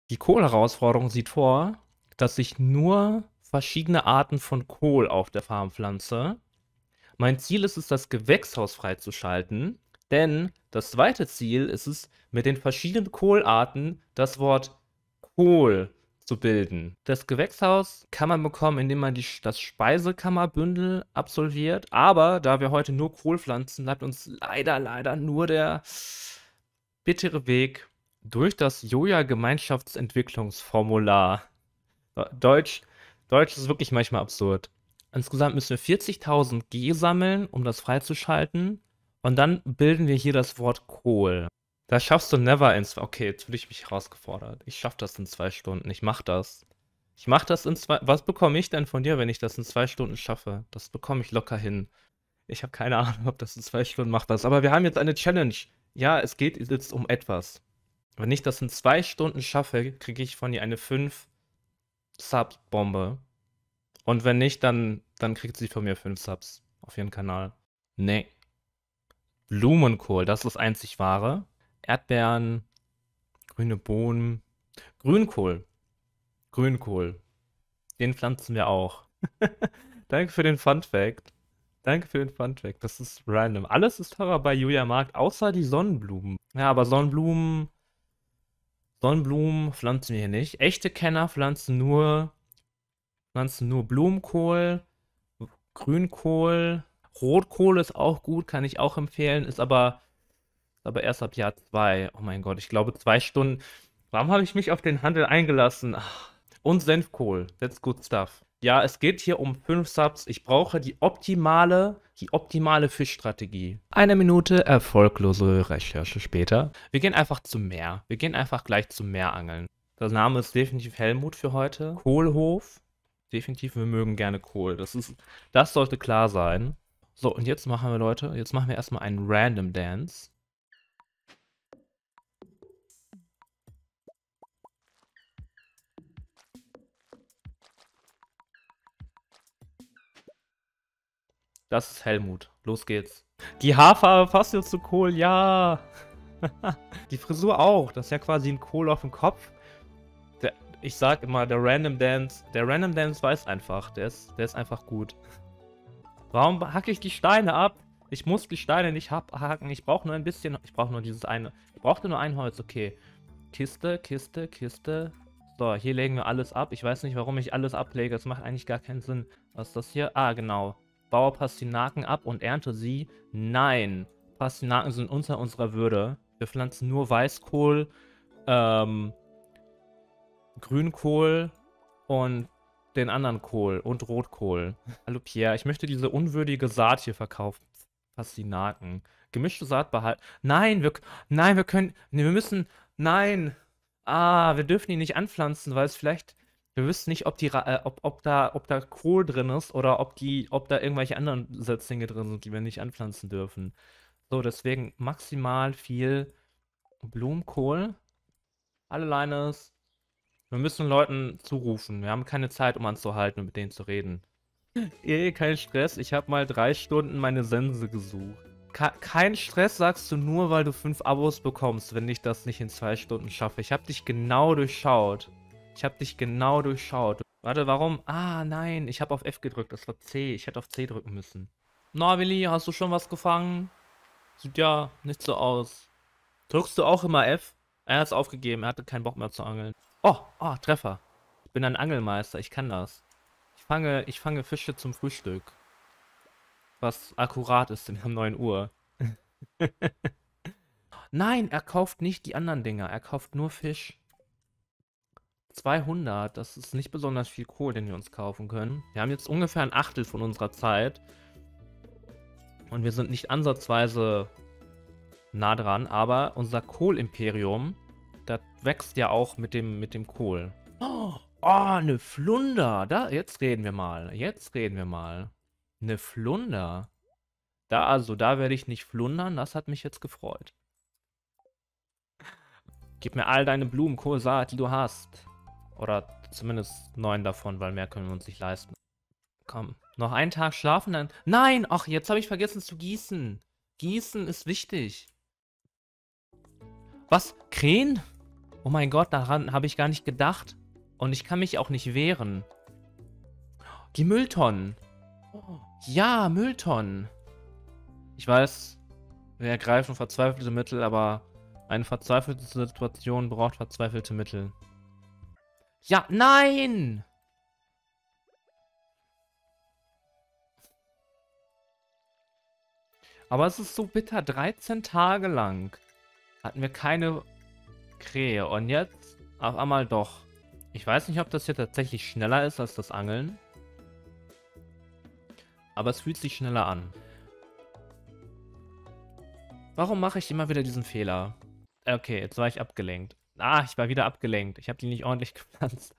Die Kohl-Herausforderung sieht vor, dass ich nur verschiedene Arten von Kohl auf der Farm pflanze. Mein Ziel ist es, das Gewächshaus freizuschalten, denn das zweite Ziel ist es, mit den verschiedenen Kohlarten das Wort Kohl zu bilden. Das Gewächshaus kann man bekommen, indem man das Speisekammerbündel absolviert, aber da wir heute nur Kohl pflanzen, bleibt uns leider nur der bittere Weg durch das Joja-Gemeinschaftsentwicklungsformular. Deutsch, Deutsch ist wirklich manchmal absurd. Insgesamt müssen wir 40.000 G sammeln, um das freizuschalten. Und dann bilden wir hier das Wort Kohl. Das schaffst du never in 2. Okay, jetzt fühle ich mich herausgefordert. Ich schaffe das in 2 Stunden. Ich mach das. Ich mach das in 2. Was bekomme ich denn von dir, wenn ich das in 2 Stunden schaffe? Das bekomme ich locker hin. Ich habe keine Ahnung, ob das in 2 Stunden machbar ist. Aber wir haben jetzt eine Challenge. Ja, es geht jetzt um etwas. Wenn ich das in 2 Stunden schaffe, kriege ich von dir eine 5 Subs-Bombe. Und wenn nicht, dann kriegt sie von mir 5 Subs auf ihren Kanal. Nee. Blumenkohl, das ist das einzig wahre. Erdbeeren, grüne Bohnen, Grünkohl. Grünkohl. Den pflanzen wir auch. Danke für den Fun Fact. Danke für den Fun Fact. Das ist random. Alles ist teurer bei Julia Markt, außer die Sonnenblumen. Ja, aber Sonnenblumen pflanzen wir hier nicht. Echte Kenner pflanzen nur Blumenkohl, Grünkohl, Rotkohl ist auch gut, kann ich auch empfehlen, ist aber erst ab Jahr 2. Oh mein Gott, ich glaube 2 Stunden. Warum habe ich mich auf den Handel eingelassen? Ach. Und Senfkohl, that's good stuff. Ja, es geht hier um 5 Subs. Ich brauche die optimale Fischstrategie. 1 Minute erfolglose Recherche später. Wir gehen einfach zum Meer. Wir gehen einfach gleich zum Meer angeln. Der Name ist definitiv Helmut für heute. Kohlhof. Definitiv, wir mögen gerne Kohl. Das sollte klar sein. So, und jetzt machen wir, Leute, erstmal einen Random Dance. Das ist Helmut. Los geht's. Die Haarfarbe passt jetzt zu Kohl, ja. Die Frisur auch. Das ist ja quasi ein Kohl auf dem Kopf. Ich sag immer, der Random Dance weiß einfach. Der ist einfach gut. Warum hacke ich die Steine ab? Ich muss die Steine nicht abhaken. Ich brauche nur ein bisschen. Ich brauche nur dieses eine. Ich brauchte nur ein Holz, okay. Kiste, Kiste, Kiste. So, hier legen wir alles ab. Ich weiß nicht, warum ich alles ablege. Das macht eigentlich gar keinen Sinn. Was ist das hier? Ah, genau. Baue Pastinaken ab und ernte sie. Nein. Pastinaken sind unter unserer Würde. Wir pflanzen nur Weißkohl, Grünkohl und den anderen Kohl und Rotkohl. Hallo Pierre, ich möchte diese unwürdige Saat hier verkaufen. Pastinaken. Gemischte Saat behalten. Nein, wir können, nee, wir müssen, nein. Ah, wir dürfen die nicht anpflanzen, weil es vielleicht, wir wissen nicht, ob da Kohl drin ist oder ob da irgendwelche anderen Setzlinge drin sind, die wir nicht anpflanzen dürfen. So, deswegen maximal viel Blumenkohl. Alle Lines. Wir müssen Leuten zurufen. Wir haben keine Zeit, um anzuhalten und mit denen zu reden. Kein Stress. Ich habe mal 3 Stunden meine Sense gesucht. Kein Stress sagst du nur, weil du 5 Abos bekommst, wenn ich das nicht in 2 Stunden schaffe. Ich habe dich genau durchschaut. Warte, warum? Ah, nein. Ich habe auf F gedrückt. Das war C. Ich hätte auf C drücken müssen. Na, Willi, hast du schon was gefangen? Sieht ja nicht so aus. Drückst du auch immer F? Er hat es aufgegeben. Er hatte keinen Bock mehr zu angeln. Oh, Treffer. Ich bin ein Angelmeister. Ich kann das. Ich fange Fische zum Frühstück. Was akkurat ist um 9 Uhr. Nein, er kauft nicht die anderen Dinger. Er kauft nur Fisch. 200. Das ist nicht besonders viel Kohl, den wir uns kaufen können. Wir haben jetzt ungefähr ein Achtel von unserer Zeit. Und wir sind nicht ansatzweise nah dran. Aber unser Kohlimperium, das wächst ja auch mit dem Kohl. Oh, eine Flunder. Jetzt reden wir mal. Eine Flunder. Da werde ich nicht flundern. Das hat mich jetzt gefreut. Gib mir all deine Blumenkohlsaat, die du hast. Oder zumindest 9 davon, weil mehr können wir uns nicht leisten. Komm, noch einen Tag schlafen, dann... Nein! Ach, jetzt habe ich vergessen zu gießen. Gießen ist wichtig. Was? Krähen? Oh mein Gott, daran habe ich gar nicht gedacht. Und ich kann mich auch nicht wehren. Die Mülltonnen. Ja, Mülltonnen. Ich weiß, wir ergreifen verzweifelte Mittel, aber eine verzweifelte Situation braucht verzweifelte Mittel. Ja, nein! Aber es ist so bitter. 13 Tage lang hatten wir keine Krähe. Und jetzt auf einmal doch. Ich weiß nicht, ob das hier tatsächlich schneller ist als das Angeln. Aber es fühlt sich schneller an. Warum mache ich immer wieder diesen Fehler? Okay, jetzt war ich abgelenkt. Ah, ich war wieder abgelenkt. Ich habe die nicht ordentlich gepflanzt.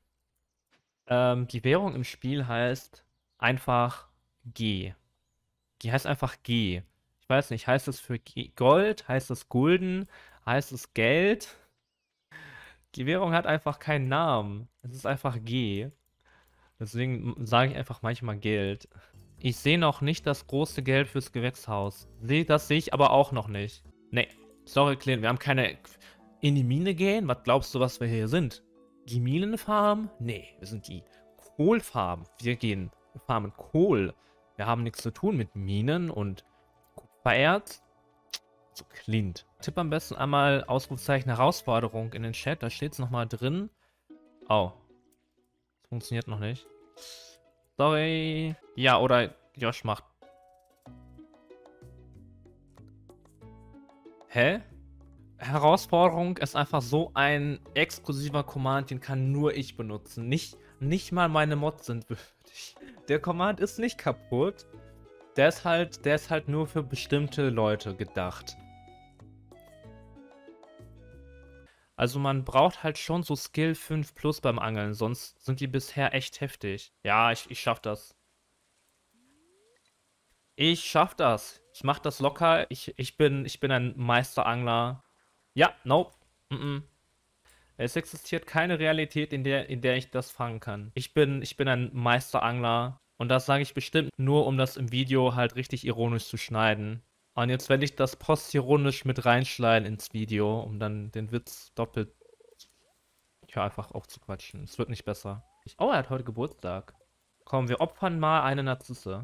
Die Währung im Spiel heißt einfach G. Die heißt einfach G. Ich weiß nicht, heißt es für Gold? Heißt es Gulden? Heißt es Geld? Die Währung hat einfach keinen Namen. Es ist einfach G. Deswegen sage ich einfach manchmal Geld. Ich sehe noch nicht das große Geld fürs Gewächshaus. Das sehe ich aber auch noch nicht. Nee, sorry, Clint, wir haben keine... In die Mine gehen? Was glaubst du, was wir hier sind? Die Minenfarm? Nee, wir sind die Kohlfarm. Wir farmen Kohl. Wir haben nichts zu tun mit Minen und Kupfererz. So, Clint. Tipp am besten einmal Ausrufezeichen Herausforderung in den Chat. Da steht es nochmal drin. Oh. Das funktioniert noch nicht. Sorry. Ja, oder Josh macht. Hä? Herausforderung ist einfach so ein exklusiver Command, den kann nur ich benutzen. Nicht mal meine Mods sind würdig. Der Command ist nicht kaputt. Der ist halt nur für bestimmte Leute gedacht. Also man braucht halt schon so Skill 5 plus beim Angeln, sonst sind die bisher echt heftig. Ja, ich schaff das. Ich schaff das. Ich mach das locker. Ich bin ein Meisterangler. Ja, nope. Es existiert keine Realität, in der ich das fangen kann. Ich bin ein Meisterangler. Und das sage ich bestimmt nur, um das im Video halt richtig ironisch zu schneiden. Und jetzt werde ich das postironisch mit reinschneiden ins Video, um dann den Witz doppelt einfach aufzuquatschen. Es wird nicht besser. Oh, er hat heute Geburtstag. Komm, wir opfern mal eine Narzisse.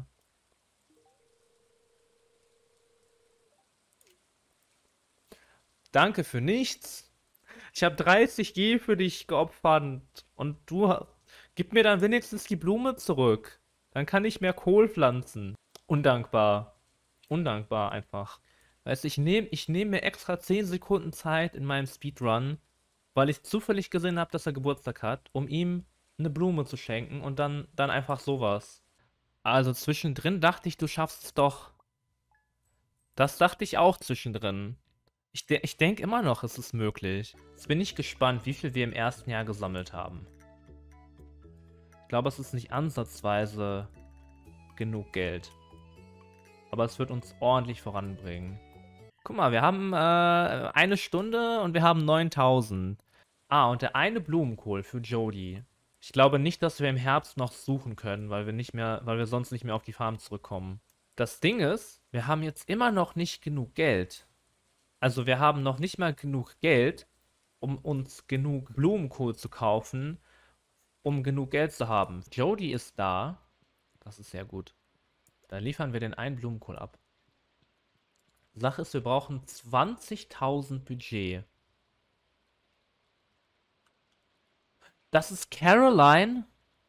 Danke für nichts. Ich habe 30 G für dich geopfert und gib mir dann wenigstens die Blume zurück. Dann kann ich mehr Kohl pflanzen. Undankbar. Undankbar einfach. Weißt du, ich nehm mir extra 10 Sekunden Zeit in meinem Speedrun, weil ich zufällig gesehen habe, dass er Geburtstag hat, um ihm eine Blume zu schenken und dann einfach sowas. Also zwischendrin dachte ich, du schaffst es doch. Das dachte ich auch zwischendrin. Ich denke immer noch, es ist möglich. Jetzt bin ich gespannt, wie viel wir im ersten Jahr gesammelt haben. Ich glaube, es ist nicht ansatzweise genug Geld. Aber es wird uns ordentlich voranbringen. Guck mal, wir haben eine Stunde und wir haben 9000. Ah, und der eine Blumenkohl für Jody. Ich glaube nicht, dass wir im Herbst noch suchen können, weil wir sonst nicht mehr auf die Farm zurückkommen. Das Ding ist, wir haben jetzt immer noch nicht genug Geld. Also wir haben noch nicht mal genug Geld, um uns genug Blumenkohl zu kaufen, um genug Geld zu haben. Jody ist da. Das ist sehr gut. Dann liefern wir den einen Blumenkohl ab. Sache ist, wir brauchen 20.000 Budget. Das ist Caroline.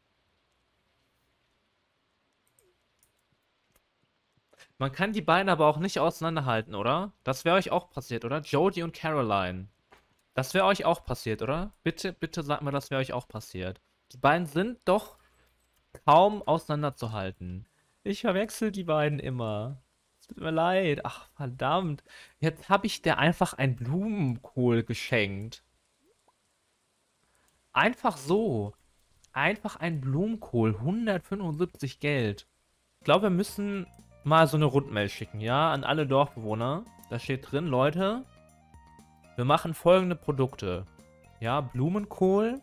Man kann die beiden aber auch nicht auseinanderhalten, oder? Das wäre euch auch passiert, oder? Jody und Caroline. Das wäre euch auch passiert, oder? Bitte, bitte sagt mir, das wäre euch auch passiert. Die beiden sind doch kaum auseinanderzuhalten. Ich verwechsel die beiden immer. Es tut mir leid. Ach, verdammt. Jetzt habe ich der einfach ein Blumenkohl geschenkt. Einfach so. Einfach ein Blumenkohl. 175 Geld. Ich glaube, wir müssen mal so eine Rundmail schicken, ja? An alle Dorfbewohner. Da steht drin, Leute, wir machen folgende Produkte. Ja, Blumenkohl,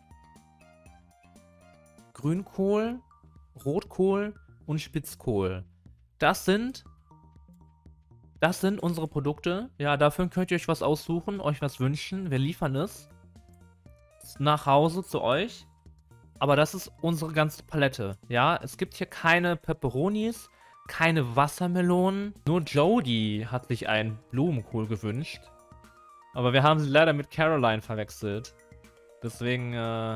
Grünkohl, Rotkohl und Spitzkohl. Das sind unsere Produkte. Ja, dafür könnt ihr euch was aussuchen, euch was wünschen. Wir liefern es. nach Hause zu euch. Aber das ist unsere ganze Palette. Ja, es gibt hier keine Peperonis, keine Wassermelonen. Nur Jodie hat sich einen Blumenkohl gewünscht. Aber wir haben sie leider mit Caroline verwechselt. Deswegen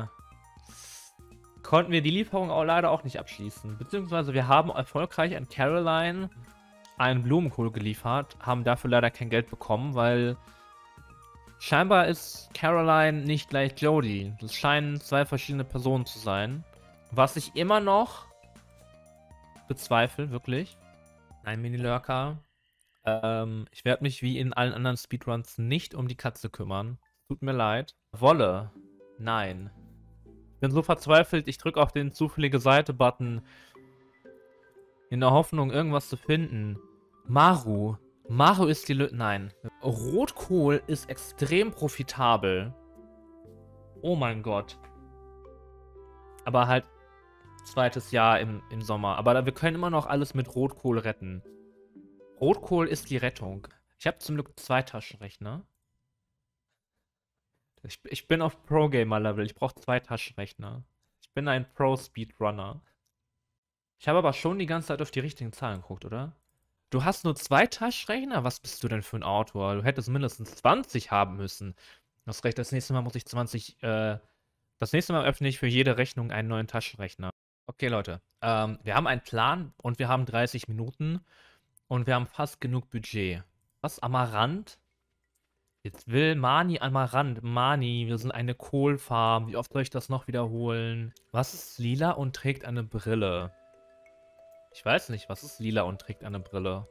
konnten wir die Lieferung auch leider auch nicht abschließen. Beziehungsweise wir haben erfolgreich an Caroline einen Blumenkohl geliefert, haben dafür leider kein Geld bekommen, weil scheinbar ist Caroline nicht gleich Jodie. Das scheinen zwei verschiedene Personen zu sein. Was ich immer noch bezweifle, wirklich. Nein, Mini-Lurker. Ich werde mich wie in allen anderen Speedruns nicht um die Katze kümmern. Tut mir leid. Wolle. Nein. Ich bin so verzweifelt, ich drücke auf den zufällige Seite-Button in der Hoffnung, irgendwas zu finden. Maru. Maru ist die Nein. Rotkohl ist extrem profitabel. Oh mein Gott. Aber halt zweites Jahr im Sommer. Aber wir können immer noch alles mit Rotkohl retten. Rotkohl ist die Rettung. Ich habe zum Glück 2 Taschenrechner. Ich bin auf Pro-Gamer-Level. Ich brauche 2 Taschenrechner. Ich bin ein Pro-Speedrunner. Ich habe aber schon die ganze Zeit auf die richtigen Zahlen geguckt, oder? Du hast nur 2 Taschenrechner? Was bist du denn für ein Autor? Du hättest mindestens 20 haben müssen. Du hast recht, das nächste Mal muss ich 20, das nächste Mal öffne ich für jede Rechnung einen neuen Taschenrechner. Okay, Leute. Wir haben einen Plan und wir haben 30 Minuten und wir haben fast genug Budget. Was? Amaranth? Jetzt will Mani Amaranth. Mani, wir sind eine Kohlfarm. Wie oft soll ich das noch wiederholen? Was ist lila und trägt eine Brille? Ich weiß nicht, was ist lila und trägt eine Brille?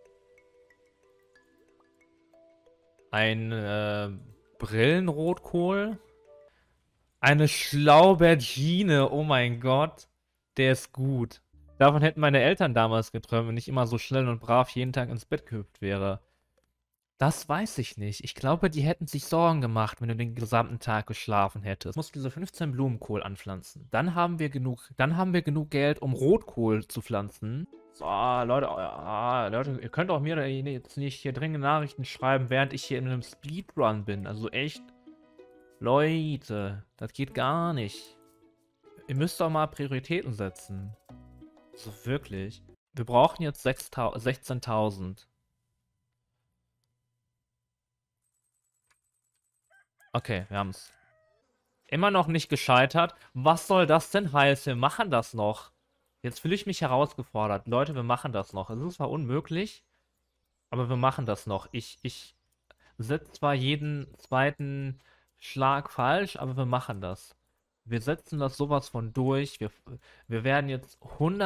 Ein Brillenrotkohl? Eine Schlaubergine, oh mein Gott. Der ist gut. Davon hätten meine Eltern damals geträumt, wenn ich immer so schnell und brav jeden Tag ins Bett gehüpft wäre. Das weiß ich nicht. Ich glaube, die hätten sich Sorgen gemacht, wenn du den gesamten Tag geschlafen hättest. Du musst diese 15 Blumenkohl anpflanzen. Dann haben wir genug Geld, um Rotkohl zu pflanzen. So, Leute, Leute, ihr könnt auch mir jetzt nicht hier dringende Nachrichten schreiben, während ich hier in einem Speedrun bin. Also echt, Leute, das geht gar nicht. Ihr müsst doch mal Prioritäten setzen. So, wirklich. Wir brauchen jetzt 16.000. Okay, wir haben's. Immer noch nicht gescheitert. Was soll das denn heißen? Wir machen das noch. Jetzt fühle ich mich herausgefordert. Leute, wir machen das noch. Es ist zwar unmöglich, aber wir machen das noch. Ich setze zwar jeden zweiten Schlag falsch, aber wir machen das. Wir setzen das sowas von durch. Wir werden jetzt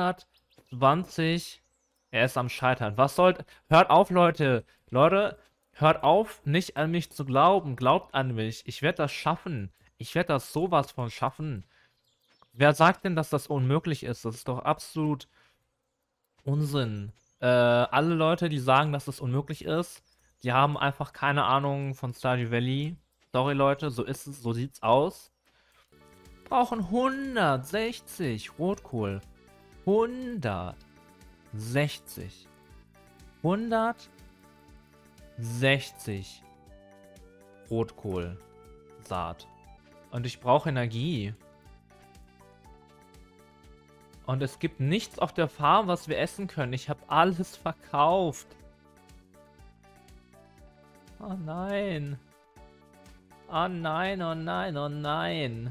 120. Er ist am Scheitern. Was soll... Hört auf, Leute. Leute, hört auf, nicht an mich zu glauben. Glaubt an mich. Ich werde das schaffen. Ich werde das sowas von schaffen. Wer sagt denn, dass das unmöglich ist? Das ist doch absolut Unsinn. Alle Leute, die sagen, dass das unmöglich ist, die haben einfach keine Ahnung von Stardew Valley. Sorry, Leute, so ist es, so sieht's aus. Brauchen 160 Rotkohl. 160. 160 Rotkohlsaat. Und ich brauche Energie. Und es gibt nichts auf der Farm, was wir essen können. Ich habe alles verkauft. Oh nein. Oh nein, oh nein, oh nein.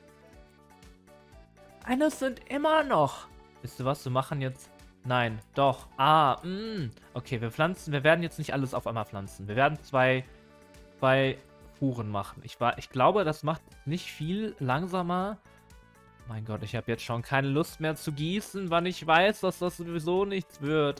Eines sind immer noch. Wisst ihr was, wir machen jetzt... Nein, doch. Okay, wir werden jetzt nicht alles auf einmal pflanzen. Wir werden zwei Fuhren machen. Ich glaube, das macht nicht viel langsamer. Mein Gott, ich habe jetzt schon keine Lust mehr zu gießen, wann ich weiß, dass das sowieso nichts wird.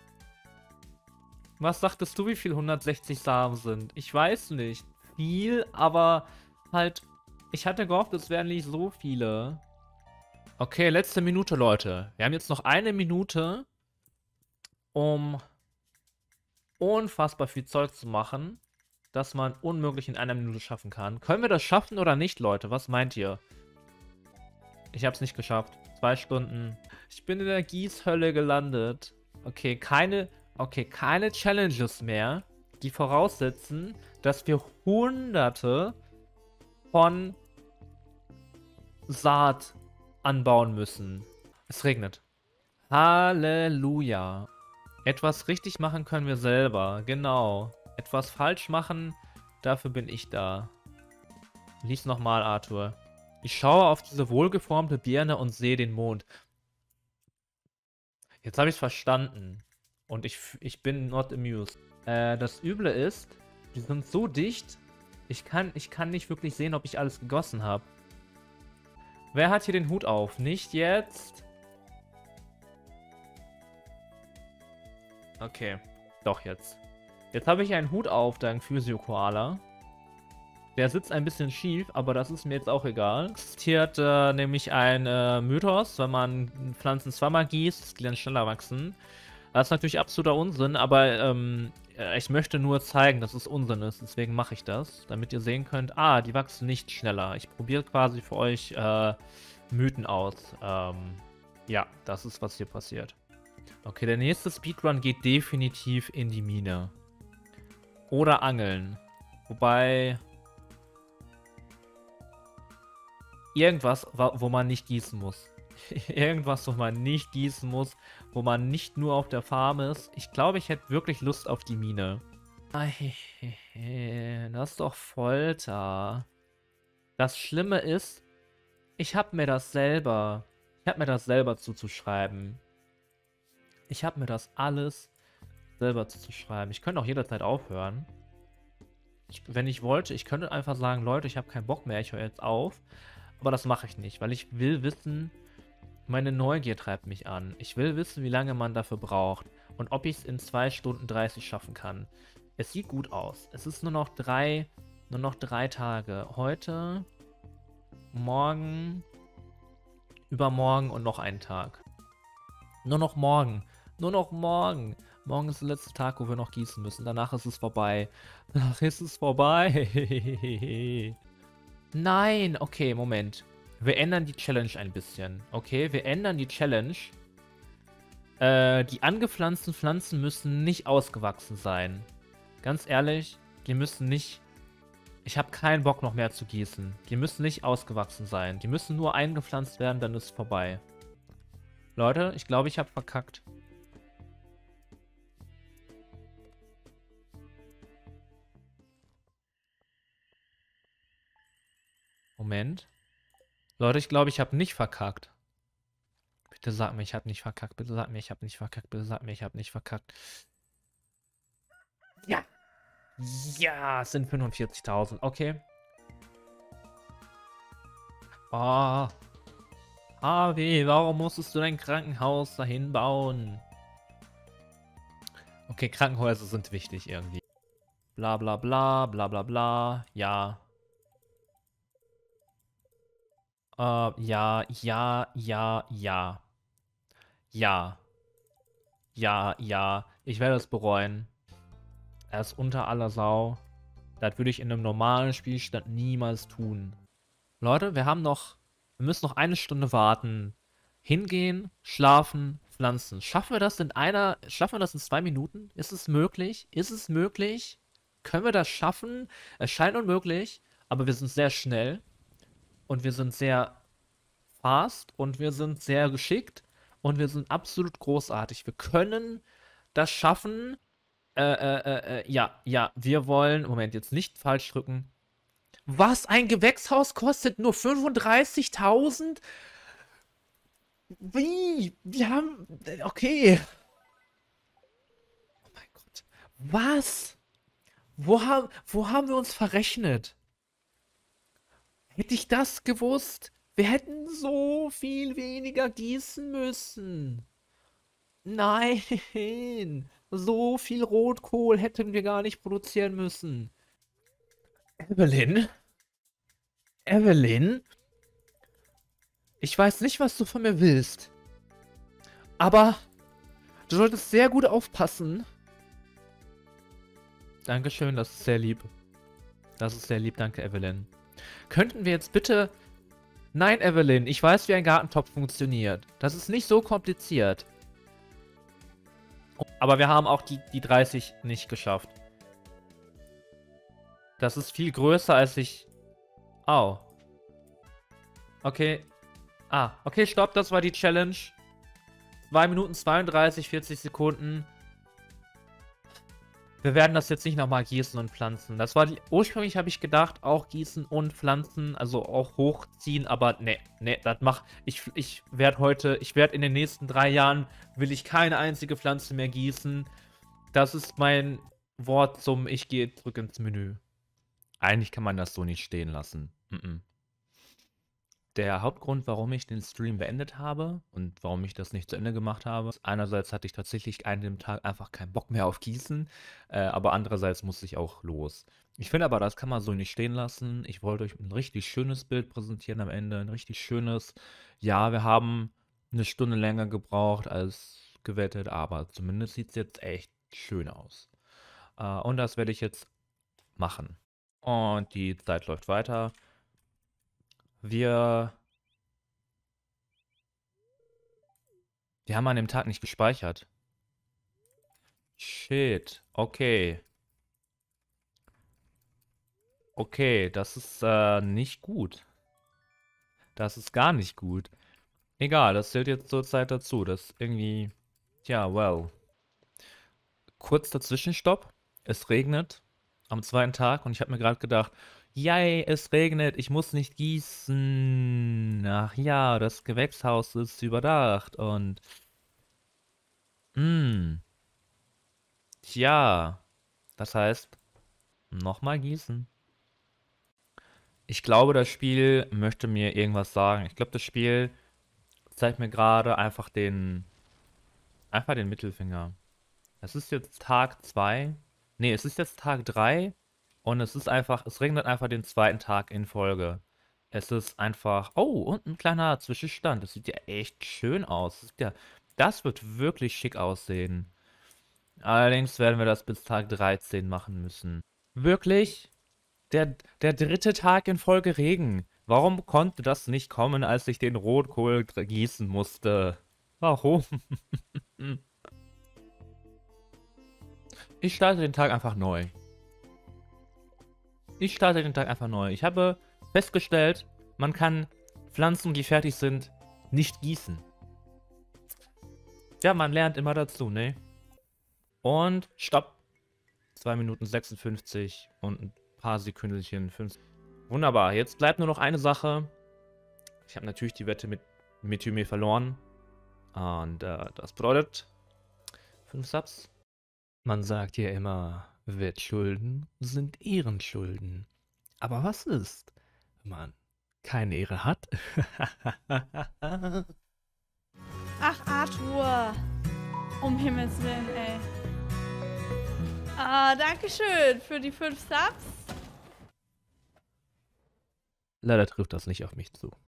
Was sagtest du, wie viel 160 Samen sind? Ich weiß nicht. Viel, aber halt... Ich hatte gehofft, es wären nicht so viele. Okay, letzte Minute, Leute. Wir haben jetzt noch eine Minute, um unfassbar viel Zeug zu machen, das man unmöglich in einer Minute schaffen kann. Können wir das schaffen oder nicht, Leute? Was meint ihr? Ich habe es nicht geschafft. 2 Stunden. Ich bin in der Gießhölle gelandet. Okay, keine Challenges mehr, die voraussetzen, dass wir hunderte von Saat anbauen müssen. Es regnet. Halleluja. Etwas richtig machen können wir selber. Genau. Etwas falsch machen, dafür bin ich da. Lies nochmal, Arthur. Ich schaue auf diese wohlgeformte Birne und sehe den Mond. Jetzt habe ich es verstanden. Und ich bin not amused. Das Üble ist, die sind so dicht, ich kann nicht wirklich sehen, ob ich alles gegossen habe. Wer hat hier den Hut auf? Nicht jetzt. Okay, doch jetzt. Jetzt habe ich einen Hut auf, dank Physio-Koala. Der sitzt ein bisschen schief, aber das ist mir jetzt auch egal. Es existiert nämlich ein Mythos, wenn man Pflanzen zweimal gießt, die dann schneller wachsen. Das ist natürlich absoluter Unsinn, aber ich möchte nur zeigen, dass es Unsinn ist. Deswegen mache ich das, damit ihr sehen könnt, die wachsen nicht schneller. Ich probiere quasi für euch Mythen aus. Ja, das ist, was hier passiert. Okay, der nächste Speedrun geht definitiv in die Mine. Oder Angeln. Wobei... Irgendwas, wo man nicht gießen muss. Irgendwas, wo man nicht gießen muss, wo man nicht nur auf der Farm ist. Ich glaube, ich hätte wirklich Lust auf die Mine. Das ist doch Folter. Das Schlimme ist, ich habe mir das selber zuzuschreiben. Ich habe mir das alles selber zuzuschreiben. Ich könnte auch jederzeit aufhören. Wenn ich wollte, ich könnte einfach sagen, Leute, ich habe keinen Bock mehr, ich höre jetzt auf. Aber das mache ich nicht, weil ich will wissen, meine Neugier treibt mich an. Ich will wissen, wie lange man dafür braucht und ob ich es in 2 Stunden 30 schaffen kann. Es sieht gut aus. Es ist nur noch drei Tage. Heute, morgen, übermorgen und noch einen Tag. Nur noch morgen. Nur noch morgen. Morgen ist der letzte Tag, wo wir noch gießen müssen. Danach ist es vorbei. Danach ist es vorbei. Nein, okay, Moment. Wir ändern die Challenge ein bisschen. Okay, wir ändern die Challenge. Die angepflanzten Pflanzen müssen nicht ausgewachsen sein. Ganz ehrlich, die müssen nicht... Ich habe keinen Bock noch mehr zu gießen. Die müssen nicht ausgewachsen sein. Die müssen nur eingepflanzt werden, dann ist es vorbei. Leute, ich glaube, ich habe verkackt. Moment. Leute, ich glaube, ich habe nicht verkackt. Bitte sag mir, ich habe nicht verkackt. Bitte sag mir, ich habe nicht verkackt. Bitte sag mir, ich habe nicht verkackt. Ja. Ja, es sind 45.000. Okay. Oh. Harvey, warum musstest du dein Krankenhaus dahin bauen? Okay, Krankenhäuser sind wichtig irgendwie. Bla bla bla, bla bla bla. Ja. Ja, ja, ja, ja. Ja. Ja, ja. Ich werde es bereuen. Er ist unter aller Sau. Das würde ich in einem normalen Spielstand niemals tun. Leute, wir müssen noch 1 Stunde warten. Hingehen, schlafen, pflanzen. Schaffen wir das in 2 Minuten? Ist es möglich? Ist es möglich? Können wir das schaffen? Es scheint unmöglich, aber wir sind sehr schnell. Und wir sind sehr fast und wir sind sehr geschickt und wir sind absolut großartig. Wir können das schaffen. Ja, wir wollen, Moment, jetzt nicht falsch drücken. Was? Ein Gewächshaus kostet nur 35.000? Wie? Wir haben, okay. Oh mein Gott. Was? Wo haben wir uns verrechnet? Hätte ich das gewusst? Wir hätten so viel weniger gießen müssen. Nein, so viel Rotkohl hätten wir gar nicht produzieren müssen. Evelyn? Evelyn? Ich weiß nicht, was du von mir willst. Aber du solltest sehr gut aufpassen. Dankeschön, das ist sehr lieb. Das ist sehr lieb, danke, Evelyn. Könnten wir jetzt bitte... Nein, Evelyn, ich weiß, wie ein Gartentopf funktioniert. Das ist nicht so kompliziert. Aber wir haben auch die 30 nicht geschafft. Das ist viel größer, als ich... Au. Okay. Ah, okay, stopp, das war die Challenge. 2 Minuten 32, 40 Sekunden. Wir werden das jetzt nicht nochmal gießen und pflanzen. Das war ursprünglich habe ich gedacht, auch gießen und pflanzen, also auch hochziehen, aber ne, das mach ich werde in den nächsten 3 Jahren will ich keine einzige Pflanze mehr gießen. Das ist mein Wort zum ich gehe zurück ins Menü. Eigentlich kann man das so nicht stehen lassen. Der Hauptgrund, warum ich den Stream beendet habe und warum ich das nicht zu Ende gemacht habe, ist einerseits hatte ich tatsächlich an dem Tag einfach keinen Bock mehr auf Gießen, aber andererseits musste ich auch los. Ich finde aber, das kann man so nicht stehen lassen. Ich wollte euch ein richtig schönes Bild präsentieren am Ende, ein richtig schönes. Ja, wir haben eine Stunde länger gebraucht als gewettet, aber zumindest sieht es jetzt echt schön aus. Und das werde ich jetzt machen. Und die Zeit läuft weiter. Wir haben an dem Tag nicht gespeichert. Shit. Okay. Okay, das ist nicht gut. Das ist gar nicht gut. Egal, das zählt jetzt zur Zeit dazu. Das ist irgendwie. Tja, well. Kurzer Zwischenstopp. Es regnet am zweiten Tag und ich habe mir gerade gedacht, yay, es regnet, ich muss nicht gießen. Ach ja, das Gewächshaus ist überdacht und. Tja. Das heißt, nochmal gießen. Ich glaube, das Spiel möchte mir irgendwas sagen. Ich glaube, das Spiel zeigt mir gerade einfach den Mittelfinger. Es ist jetzt Tag 2. Nee, es ist jetzt Tag 3 und es regnet einfach den zweiten Tag in Folge. Es ist einfach, oh, und ein kleiner Zwischenstand. Das sieht ja echt schön aus. Das wird wirklich schick aussehen. Allerdings werden wir das bis Tag 13 machen müssen. Wirklich? Der dritte Tag in Folge Regen. Warum konnte das nicht kommen, als ich den Rotkohl gießen musste? Warum? Ich starte den Tag einfach neu. Ich starte den Tag einfach neu. Ich habe festgestellt, man kann Pflanzen, die fertig sind, nicht gießen. Ja, man lernt immer dazu, ne? Und stopp. 2 Minuten 56 und ein paar Sekündelchen. 5. Wunderbar. Jetzt bleibt nur noch eine Sache. Ich habe natürlich die Wette mit Yume verloren. Und das bedeutet 5 Subs. Man sagt ja immer, Wettschulden sind Ehrenschulden. Aber was ist, wenn man keine Ehre hat? Ach, Arthur. Um Himmels Willen, ey. Ah, danke schön für die 5 Subs. Leider trifft das nicht auf mich zu.